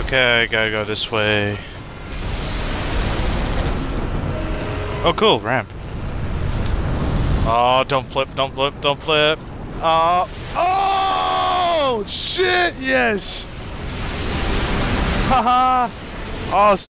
Okay, I gotta go this way. Oh, cool, ramp. Oh, don't flip, don't flip, don't flip. Oh, shit, yes! Haha! Oh,